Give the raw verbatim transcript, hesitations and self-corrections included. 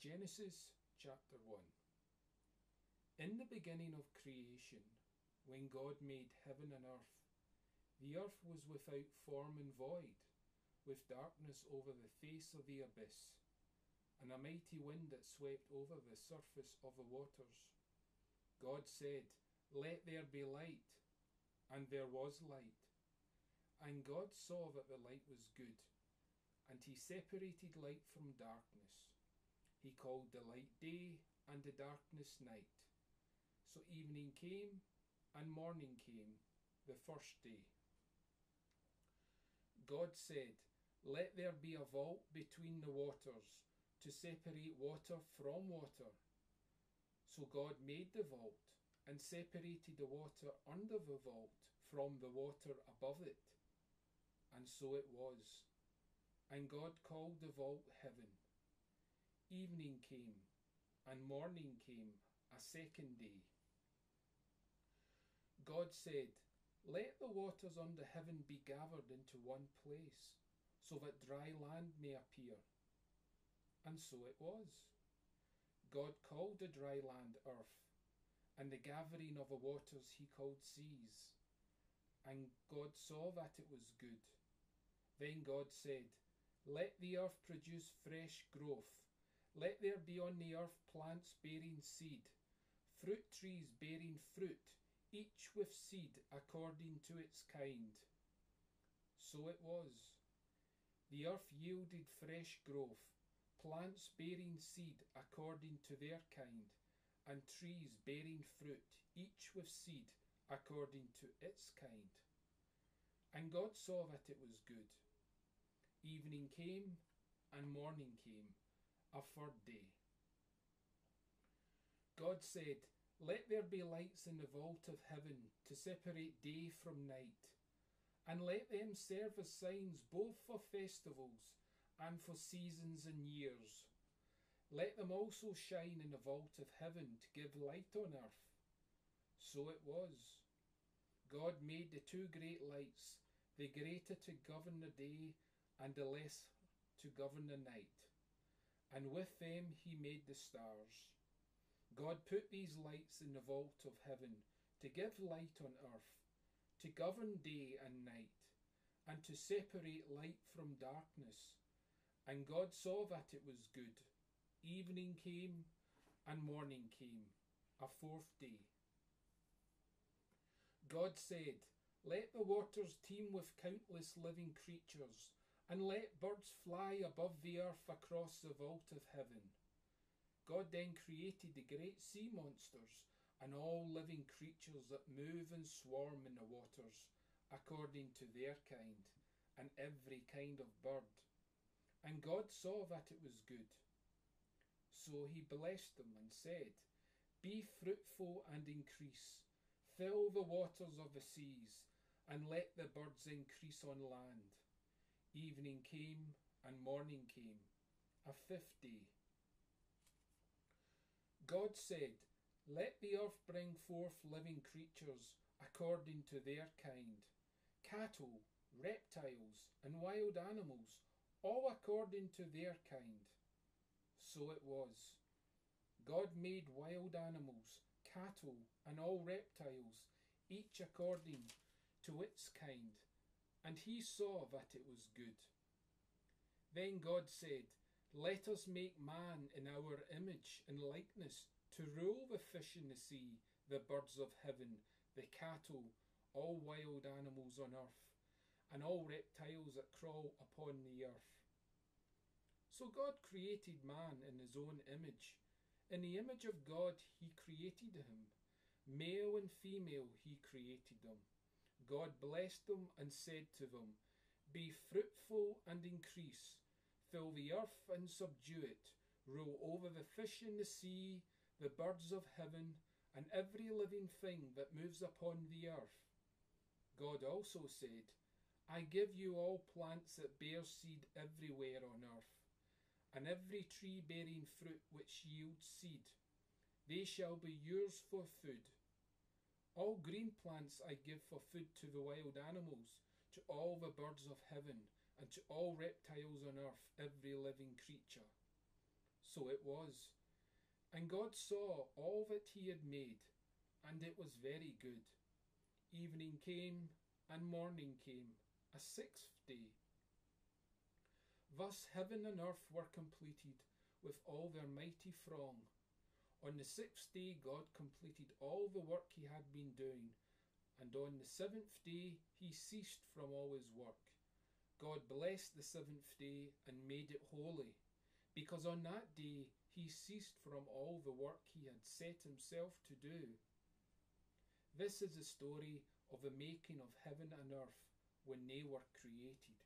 Genesis chapter one. In the beginning of creation, when God made heaven and earth, the earth was without form and void, with darkness over the face of the abyss, and a mighty wind that swept over the surface of the waters. God said, "Let there be light," and there was light. And God saw that the light was good, and he separated light from darkness. He called the light day, and the darkness night. So evening came, and morning came, the first day. God said, "Let there be a vault between the waters, to separate water from water." So God made the vault, and separated the water under the vault from the water above it. And so it was. And God called the vault heaven. Evening came, and morning came, a second day. God said, "Let the waters under heaven be gathered into one place, so that dry land may appear." And so it was. God called the dry land earth, and the gathering of the waters he called seas. And God saw that it was good. Then God said, "Let the earth produce fresh growth. Let there be on the earth plants bearing seed, fruit trees bearing fruit, each with seed according to its kind." So it was. The earth yielded fresh growth, plants bearing seed according to their kind, and trees bearing fruit, each with seed according to its kind. And God saw that it was good. Evening came, and morning came, a third day. God said, "Let there be lights in the vault of heaven to separate day from night, and let them serve as signs both for festivals and for seasons and years. Let them also shine in the vault of heaven to give light on earth." So it was. God made the two great lights, the greater to govern the day and the lesser to govern the night. And with them he made the stars. God put these lights in the vault of heaven to give light on earth, to govern day and night, and to separate light from darkness. And God saw that it was good. Evening came, and morning came, a fourth day. God said, "Let the waters teem with countless living creatures, and let birds fly above the earth across the vault of heaven." God then created the great sea monsters and all living creatures that move and swarm in the waters, according to their kind, and every kind of bird. And God saw that it was good. So he blessed them and said, "Be fruitful and increase, fill the waters of the seas, and let the birds increase on land." Evening came, and morning came, a fifth day. God said, "Let the earth bring forth living creatures according to their kind, cattle, reptiles, and wild animals, all according to their kind." So it was. God made wild animals, cattle, and all reptiles, each according to its kind, and he saw that it was good. Then God said, "Let us make man in our image and likeness, to rule the fish in the sea, the birds of heaven, the cattle, all wild animals on earth, and all reptiles that crawl upon the earth." So God created man in his own image. In the image of God he created him. Male and female he created them. God blessed them and said to them, "Be fruitful and increase, fill the earth and subdue it, rule over the fish in the sea, the birds of heaven, and every living thing that moves upon the earth." God also said, "I give you all plants that bear seed everywhere on earth, and every tree bearing fruit which yields seed. They shall be yours for food. All green plants I give for food to the wild animals, to all the birds of heaven, and to all reptiles on earth, every living creature." So it was. And God saw all that he had made, and it was very good. Evening came, and morning came, a sixth day. Thus heaven and earth were completed, with all their mighty throng. On the sixth day God completed all the work he had been doing, and on the seventh day he ceased from all his work. God blessed the seventh day and made it holy, because on that day he ceased from all the work he had set himself to do. This is the story of the making of heaven and earth when they were created.